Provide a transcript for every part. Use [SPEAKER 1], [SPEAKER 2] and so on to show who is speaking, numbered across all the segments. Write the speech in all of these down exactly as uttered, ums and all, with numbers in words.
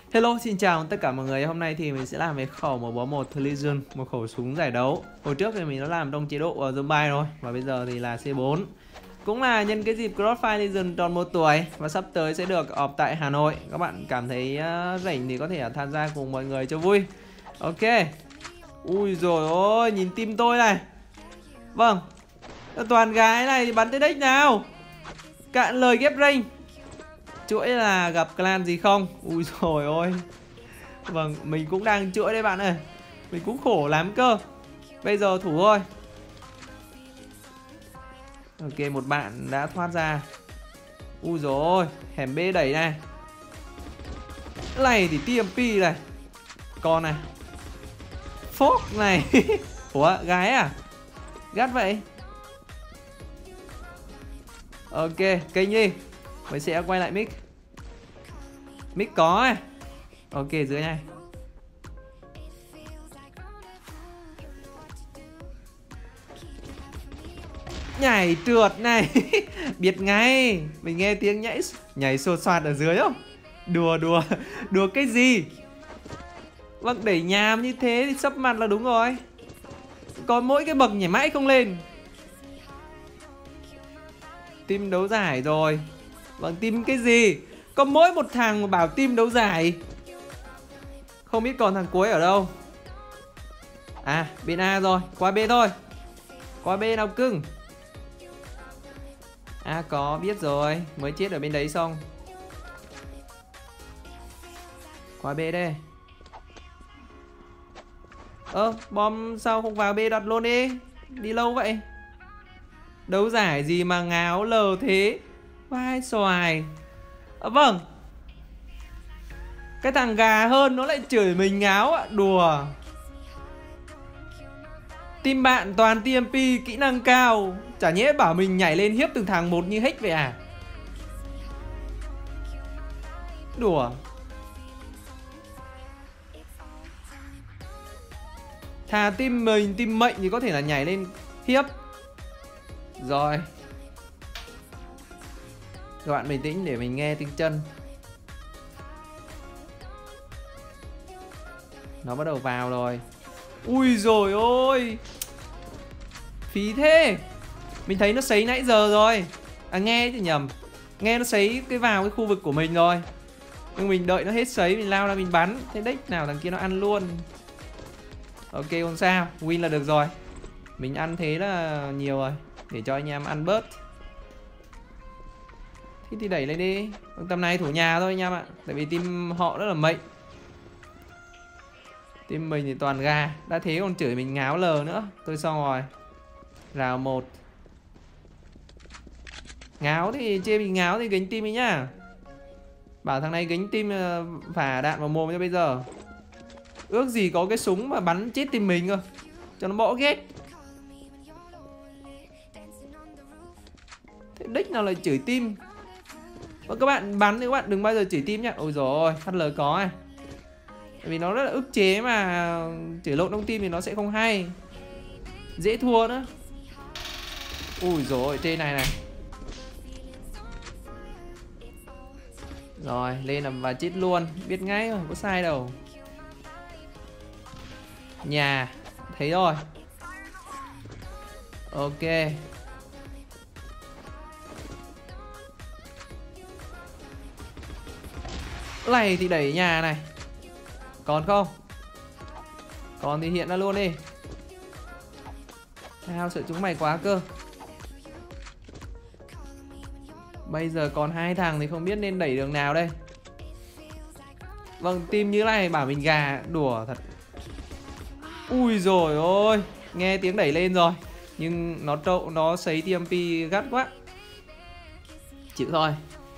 [SPEAKER 1] Hello, xin chào tất cả mọi người. Hôm nay thì mình sẽ làm về khẩu một bốn một Legion, một khẩu súng giải đấu. Hồi trước thì mình đã làm trong chế độ uh, Zombie rồi, và bây giờ thì là C bốn. Cũng là nhân cái dịp Crossfire Legion tròn một tuổi và sắp tới sẽ được họp tại Hà Nội. Các bạn cảm thấy uh, rảnh thì có thể tham gia cùng mọi người cho vui. Ok. Ui rồi ôi, nhìn team tôi này. Vâng, toàn gái này thì bắn tới đích nào. Cạn lời ghép rank. Chuỗi là gặp clan gì không? Ui rồi ôi. Vâng, mình cũng đang chuỗi đây bạn ơi. Mình cũng khổ lắm cơ. Bây giờ thủ thôi. Ok, một bạn đã thoát ra. Ui rồi ôi, hẻm B đẩy này. Này thì tê em pê này. Con này. Phốt này. Ủa, gái à? Gắt vậy. Ok, kênh đi. Mình sẽ quay lại mic. Mic có này. Ok, dưới này. Nhảy trượt này. Biết ngay. Mình nghe tiếng nhảy nhảy sột soạt ở dưới không? Đùa đùa. Đùa cái gì? Vâng, đẩy nhàm như thế thì sấp mặt là đúng rồi. Còn mỗi cái bậc nhảy mãi không lên. Team đấu giải rồi. Vâng, team cái gì? Có mỗi một thằng mà bảo team đấu giải. Không biết còn thằng cuối ở đâu. À, bên A rồi. Qua B thôi. Qua B nào cưng. À có, biết rồi. Mới chết ở bên đấy xong. Qua B đây. Ơ, bom sao không vào B đặt luôn đi. Đi lâu vậy. Đấu giải gì mà ngáo lờ thế. Vai xoài. À, vâng. Cái thằng gà hơn nó lại chửi mình ngáo ạ. Đùa. Team bạn toàn tê em pê kỹ năng cao. Chả nhẽ bảo mình nhảy lên hiếp từng thằng một như Hex vậy à? Đùa. Thà team mình, team mệnh thì có thể là nhảy lên hiếp. Rồi. Các bạn bình tĩnh để mình nghe tiếng chân. Nó bắt đầu vào rồi. Ui rồi ôi. Phí thế. Mình thấy nó sấy nãy giờ rồi. À nghe thì nhầm. Nghe nó sấy cái vào cái khu vực của mình rồi. Nhưng mình đợi nó hết sấy, mình lao ra mình bắn. Thế đích nào thằng kia nó ăn luôn. Ok, không sao, win là được rồi. Mình ăn thế là nhiều rồi. Để cho anh em ăn bớt. Thế thì đẩy lên đi. Tầm này thủ nhà thôi anh em ạ. Tại vì team họ rất là mệnh. Team mình thì toàn gà. Đã thế còn chửi mình ngáo lờ nữa. Tôi xong rồi. Rào một. Ngáo thì chê mình ngáo thì gánh team ấy nhá. Bảo thằng này gánh team phả đạn vào mồm cho bây giờ. Ước gì có cái súng mà bắn chết team mình cơ. Cho nó bỏ ghét. Thế đích nào lại chửi team. Và các bạn bắn thì các bạn đừng bao giờ chửi team nhá. Ôi dồi ôi, hát lờ có này. Tại vì nó rất là ức chế mà chửi lộn trong team thì nó sẽ không hay. Dễ thua nữa. Ui dồi ôi, trên này này. Rồi, lên làm và chết luôn. Biết ngay rồi, có sai đâu. Nhà. Thấy rồi. Ok. Này thì đẩy nhà này. Còn không? Còn thì hiện ra luôn đi. Sao sợ chúng mày quá cơ. Bây giờ còn hai thằng thì không biết nên đẩy đường nào đây. Vâng, team như này bảo mình gà. Đùa thật. Ui rồi ôi. Nghe tiếng đẩy lên rồi. Nhưng nó trộn, nó sấy tê em pê gắt quá. Chịu thôi.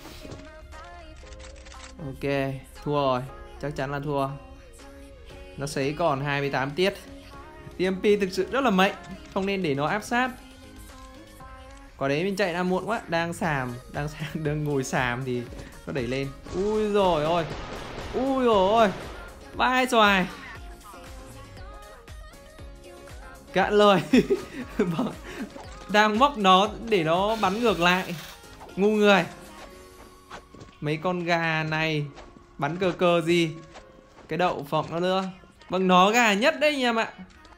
[SPEAKER 1] Ok, thua rồi. Chắc chắn là thua. Nó sấy còn hai mươi tám tiết. tê em pê thực sự rất là mạnh. Không nên để nó áp sát. Quả đấy mình chạy ra muộn quá. Đang xàm. Đang, xàm, đang ngồi xàm thì nó đẩy lên. Ui rồi ôi. Ui rồi ôi. Vai xoài. Cạn lời. Đang móc nó để nó bắn ngược lại. Ngu người. Mấy con gà này Bắn cờ cờ gì. Cái đậu phộng nó nữa. Vâng, nó gà nhất đấy anh em ạ.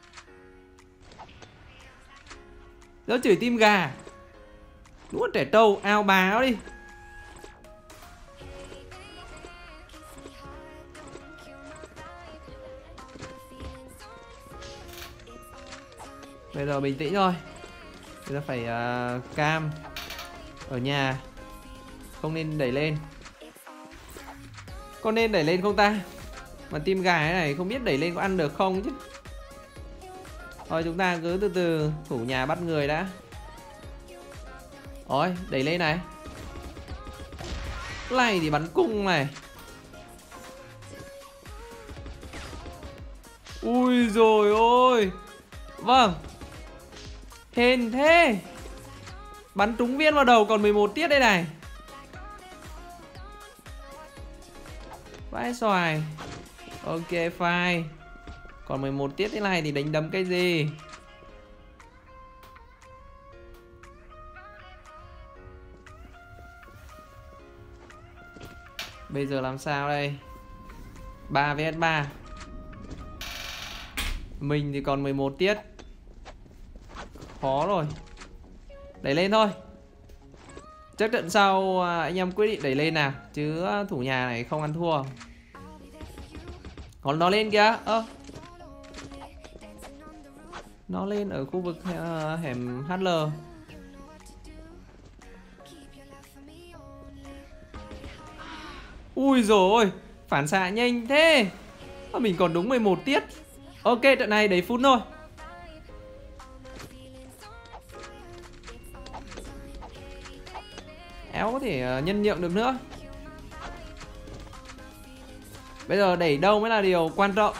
[SPEAKER 1] Nó chửi tim gà. Đúng là trẻ trâu, ao bà nó đi. Bây giờ bình tĩnh thôi. Bây giờ phải uh, cam. Ở nhà. Không nên đẩy lên. Có nên đẩy lên không ta? Mà tim gà thế này không biết đẩy lên có ăn được không chứ. Thôi chúng ta cứ từ từ thủ nhà bắt người đã. Ôi, đẩy lên này. Cái này thì bắn cung này. Ui rồi ôi. Vâng. Hên thế. Bắn trúng viên vào đầu còn mười một tiết đây này. Vãi xoài. Ok fine. Còn mười một tiết thế này thì đánh đấm cái gì. Bây giờ làm sao đây. Ba vs ba. Mình thì còn mười một tiết. Khó rồi. Đẩy lên thôi. Chắc trận sau anh em quyết định đẩy lên nào. Chứ thủ nhà này không ăn thua. Còn nó lên kìa. Ơ Nó lên ở khu vực uh, hẻm hát lờ. Ui dồi ôi. Phản xạ nhanh thế. Mà mình còn đúng mười một tiết. Ok, trận này đẩy full thôi. Éo có thể uh, nhân nhượng được nữa. Bây giờ đẩy đâu mới là điều quan trọng.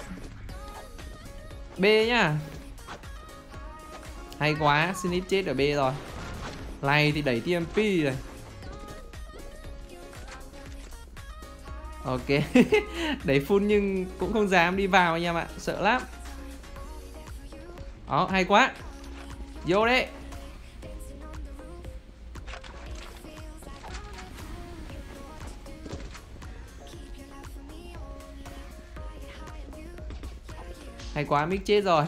[SPEAKER 1] B nhá. Hay quá, Snip chết ở B rồi. Này thì đẩy tê em pê rồi. Ok. Đẩy full nhưng cũng không dám đi vào anh em ạ. Sợ lắm. Đó, hay quá. Vô đấy. Hay quá, Mick chết rồi.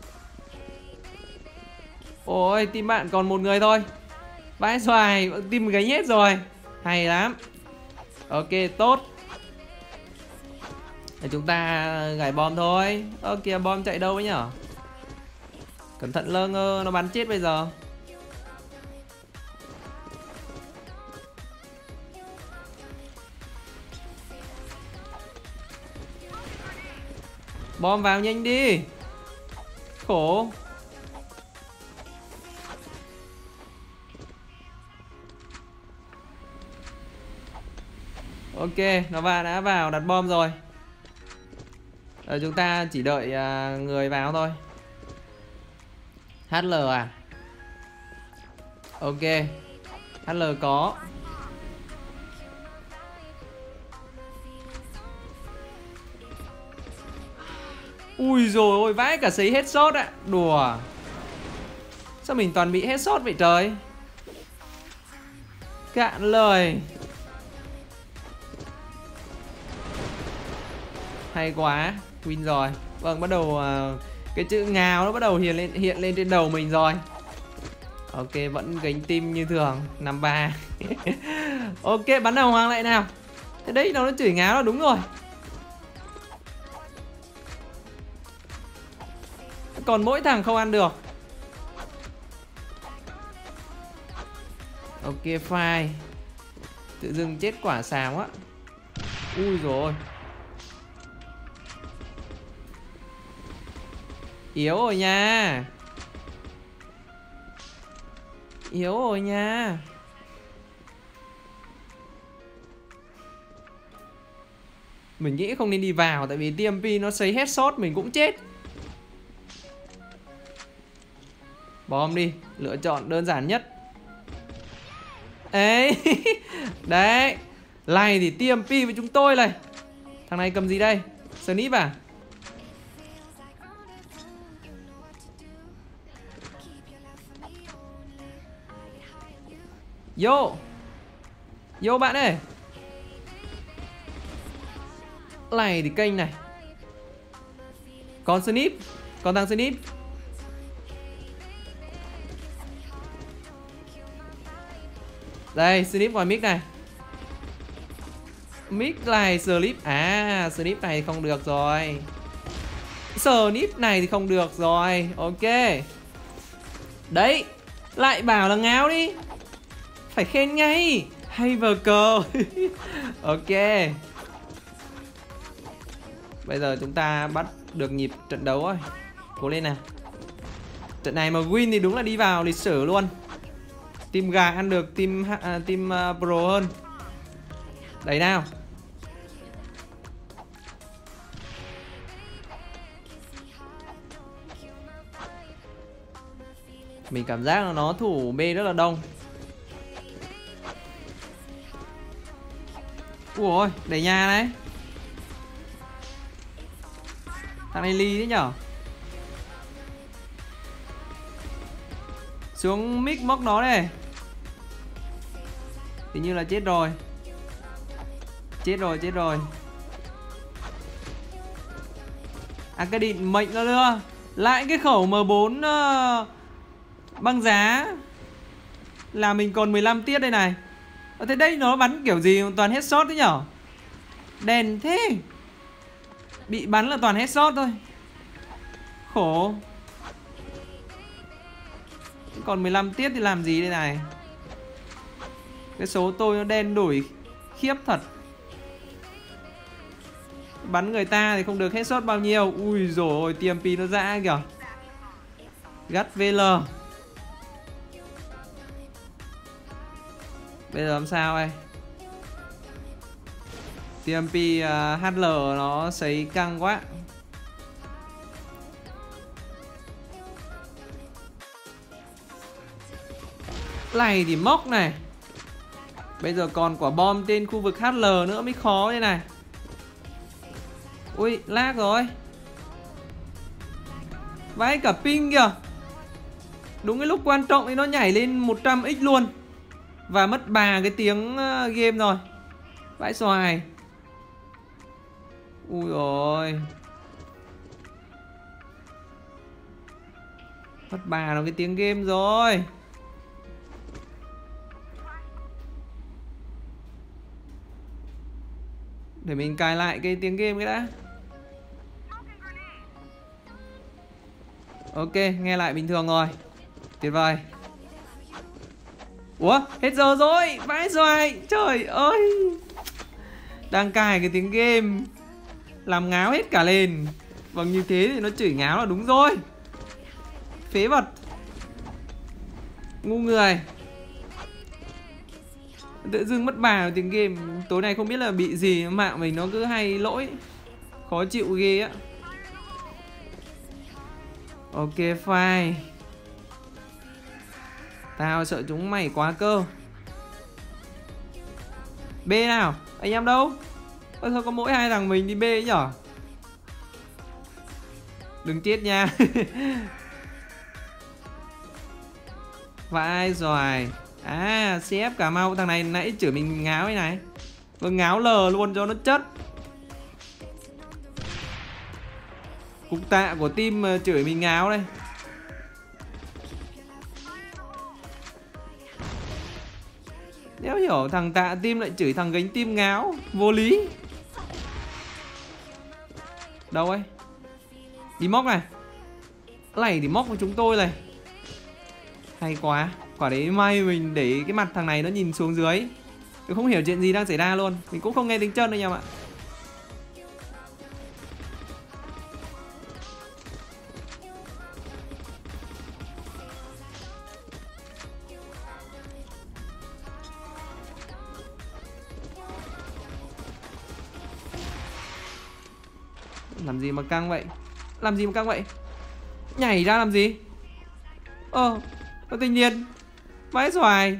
[SPEAKER 1] Ôi, team bạn còn một người thôi. Vãi xoài, team gánh hết rồi. Hay lắm. Ok, tốt. Để chúng ta gài bom thôi. Ơ kìa, bom chạy đâu ấy nhở. Cẩn thận lơ ngơ, nó bắn chết bây giờ. Bom vào nhanh đi. Khổ. Ok, nó vào đã vào đặt bom rồi. Rồi chúng ta chỉ đợi uh, người vào thôi. hát lờ à. Ok. hát lờ có. Ui rồi ôi, vãi cả sấy headshot ạ. Đùa. Sao mình toàn bị headshot vậy trời. Cạn lời. Hay quá. Win rồi. Vâng, bắt đầu uh, cái chữ ngào nó bắt đầu hiện lên, hiện lên trên đầu mình rồi. Ok, vẫn gánh team như thường. Năm ba. Ok, bắn đầu hoàng lại nào. Thế đấy, nó chửi ngáo là đúng rồi. Còn mỗi thằng không ăn được. Ok, fine. Tự dưng chết quả xàm quá. Ui rồi. Yếu rồi nha. Yếu rồi nha. Mình nghĩ không nên đi vào. Tại vì tê em pê nó sấy headshot mình cũng chết. Bom đi. Lựa chọn đơn giản nhất. Ấy. Đấy. Này thì tê em pê với chúng tôi này. Thằng này cầm gì đây? Snip à? Vô. Vô bạn ơi. Này thì kênh này. Còn Snip. Còn thằng Snip. Đây, Snip ngoài mic này. Mic này, Snip. À, Snip này thì không được rồi. Snip này thì không được rồi. Ok. Đấy. Lại bảo là ngáo đi. Phải khen ngay. Hay vờ cờ. Ok. Bây giờ chúng ta bắt được nhịp trận đấu rồi. Cố lên nào. Trận này mà win thì đúng là đi vào lịch sử luôn. Team gà ăn được team à, team uh, pro hơn. Đấy nào. Mình cảm giác là nó thủ B rất là đông. Ui, đẩy nhà này. Thằng này ly đấy nhở. Xuống mic móc nó đây. Hình như là chết rồi. Chết rồi, chết rồi. À cái định mệnh nó đưa. Lại cái khẩu M bốn uh, băng giá. Là mình còn mười lăm tiết đây này. Ở thế đây nó bắn kiểu gì toàn headshot thế nhở. Đèn thế. Bị bắn là toàn headshot thôi. Khổ. Còn mười lăm tiết thì làm gì đây này. Cái số tôi nó đen đủi khiếp thật. Bắn người ta thì không được headshot bao nhiêu. Ui dồi ôi, tê em pê nó dã kìa. Gắt vê lờ. Bây giờ làm sao đây. tê em pê uh, hát lờ nó sấy căng quá. Này thì móc này. Bây giờ còn quả bom trên khu vực hát lờ nữa mới khó đây này. Ui, lag rồi. Vãi cả ping kìa. Đúng cái lúc quan trọng thì nó nhảy lên một trăm x luôn. Và mất ba cái tiếng game rồi. Vãi xoài. Ui rồi. Mất ba nó cái tiếng game rồi. Để mình cài lại cái tiếng game cái đã. Ok, nghe lại bình thường rồi. Tuyệt vời. Ủa, hết giờ rồi. Vãi xoài. Trời ơi. Đang cài cái tiếng game làm ngáo hết cả lên. Vâng, như thế thì nó chửi ngáo là đúng rồi. Phế vật. Ngu người. Tự dưng mất bà tiếng game. Tối nay không biết là bị gì. Mạng mình nó cứ hay lỗi. Khó chịu ghê á. Ok fine. Tao sợ chúng mày quá cơ. B nào. Anh em đâu. Ơ sao có mỗi hai thằng mình đi B ấy nhở. Đừng chết nha. Vãi xoài. À xê ép Cà Mau. Thằng này nãy chửi mình ngáo ấy này. Vâng ngáo lờ luôn cho nó chất. Cục tạ của team chửi mình ngáo đây. Đéo hiểu thằng tạ team lại chửi thằng gánh team ngáo. Vô lý. Đâu ấy. Đi móc này. Này thì móc với chúng tôi này. Hay quá. Quả đấy may mình để cái mặt thằng này nó nhìn xuống dưới. Tôi không hiểu chuyện gì đang xảy ra luôn. Mình cũng không nghe tiếng chân đâu nha bạn. Làm gì mà căng vậy. Làm gì mà căng vậy. Nhảy ra làm gì. Ờ Nó tự nhiên. Vãi xoài.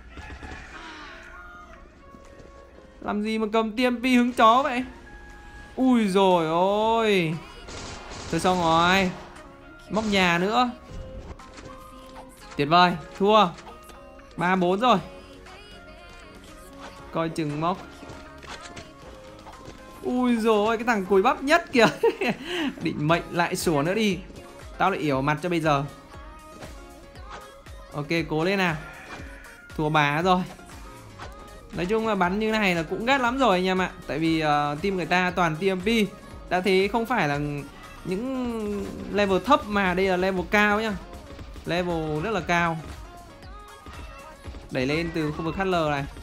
[SPEAKER 1] Làm gì mà cầm tê em pê hứng chó vậy. Ui rồi ôi. Thôi xong rồi. Móc nhà nữa. Tuyệt vời. Thua ba bốn rồi. Coi chừng móc. Ui rồi cái thằng cùi bắp nhất kìa. Định mệnh lại sủa nữa đi. Tao lại yểu mặt cho bây giờ. Ok, cố lên nào. Thua bá rồi. Nói chung là bắn như này là cũng ghét lắm rồi anh em ạ. Tại vì uh, team người ta toàn tê em pê. Đã thế không phải là những level thấp mà đây là level cao nhá. Level rất là cao. Đẩy lên từ khu vực hát lờ này.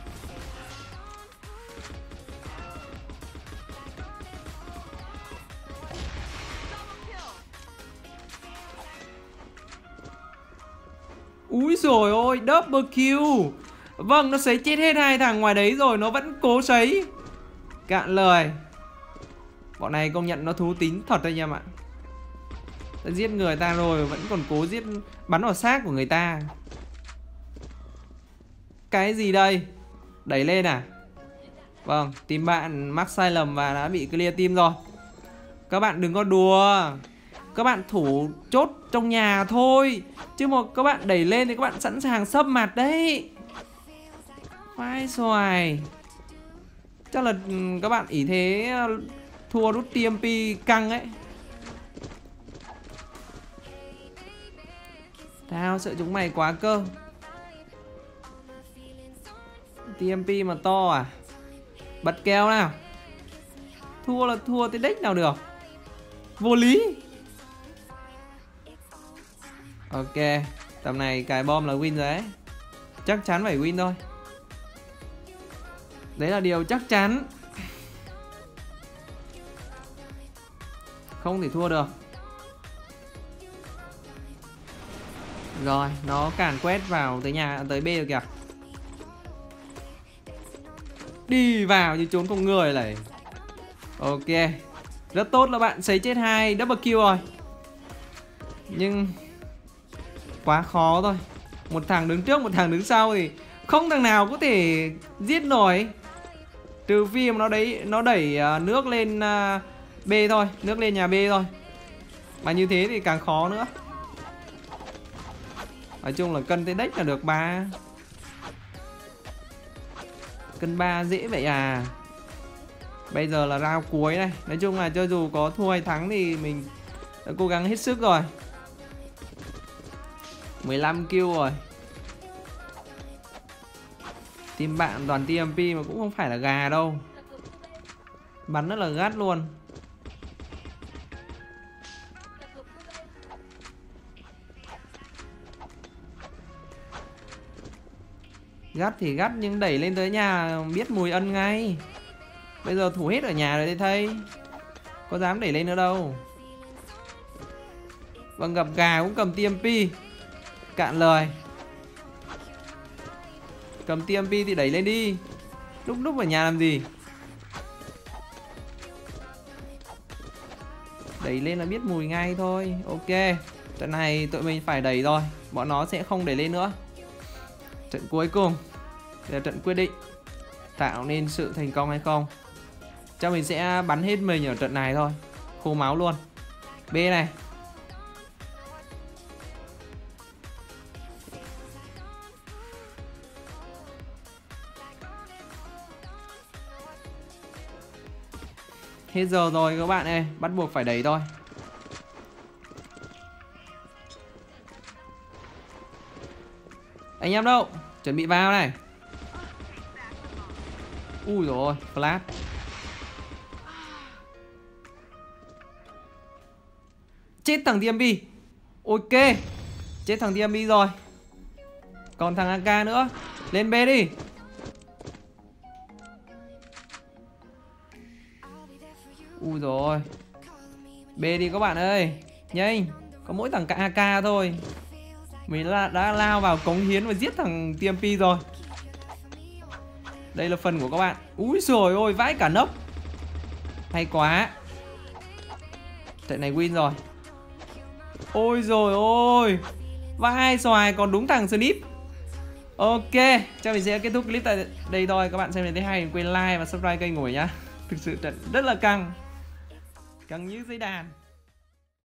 [SPEAKER 1] Úi dồi ôi, double kill. Vâng, nó sấy chết hết hai thằng ngoài đấy rồi, nó vẫn cố sấy. Cạn lời. Bọn này công nhận nó thú tính thật anh em ạ. Đã giết người ta rồi vẫn còn cố giết, bắn vào xác của người ta. Cái gì đây? Đẩy lên à? Vâng, team bạn mắc sai lầm và đã bị clear team rồi. Các bạn đừng có đùa. Các bạn thủ chốt trong nhà thôi. Chứ mà các bạn đẩy lên thì các bạn sẵn sàng sấp mặt đấy. Vai xoài. Chắc là các bạn ỷ thế thua đút tê em pê căng ấy. Tao sợ chúng mày quá cơ. tê em pê mà to à? Bật kèo nào. Thua là thua tới đếch nào được. Vô lý. Ok, tầm này cài bom là win rồi đấy. Chắc chắn phải win thôi. Đấy là điều chắc chắn. Không thể thua được. Rồi, nó càn quét vào tới nhà, tới B rồi kìa. Đi vào như trốn không người này. Ok, rất tốt là bạn sấy chết hai double kill rồi. Nhưng quá khó thôi. Một thằng đứng trước, một thằng đứng sau thì không thằng nào có thể giết nổi. Trừ phi mà nó đấy nó đẩy nước lên B thôi, nước lên nhà B thôi. Mà như thế thì càng khó nữa. Nói chung là cân tới đếch là được ba. Cân ba dễ vậy à. Bây giờ là round cuối này. Nói chung là cho dù có thua hay thắng thì mình đã cố gắng hết sức rồi. mười lăm kill rồi. Team bạn toàn tê em pê mà cũng không phải là gà đâu. Bắn rất là gắt luôn. Gắt thì gắt nhưng đẩy lên tới nhà biết mùi ân ngay. Bây giờ thủ hết ở nhà rồi đây thầy. Có dám đẩy lên nữa đâu. Vâng, gặp gà cũng cầm tê em pê. Cạn lời. Cầm tê em pê thì đẩy lên đi. Lúc lúc ở nhà làm gì. Đẩy lên là biết mùi ngay thôi. Ok, trận này tụi mình phải đẩy rồi. Bọn nó sẽ không đẩy lên nữa. Trận cuối cùng là trận quyết định tạo nên sự thành công hay không. Chắc mình sẽ bắn hết mình ở trận này thôi. Khô máu luôn. B này. Hết giờ rồi các bạn ơi. Bắt buộc phải đẩy thôi. Anh em đâu? Chuẩn bị vào này. Ui dồi ôi, flash. Chết thằng tê em pê. Ok. Chết thằng tê em pê rồi. Còn thằng a ca nữa. Lên B đi. Ui rồi. B đi các bạn ơi. Nhanh. Có mỗi thằng a ca thôi. Mình đã, đã lao vào cống hiến và giết thằng tê em pê rồi. Đây là phần của các bạn. Úi dồi ôi, vãi cả nốc. Hay quá. Trận này win rồi. Ôi dồi ôi, vãi xoài, còn đúng thằng Snip. Ok, chắc mình sẽ kết thúc clip tại đây thôi. Các bạn xem thấy hay đừng quên like và subscribe kênh của mình nhá. Thực sự trận rất là căng. Căng như dây đàn.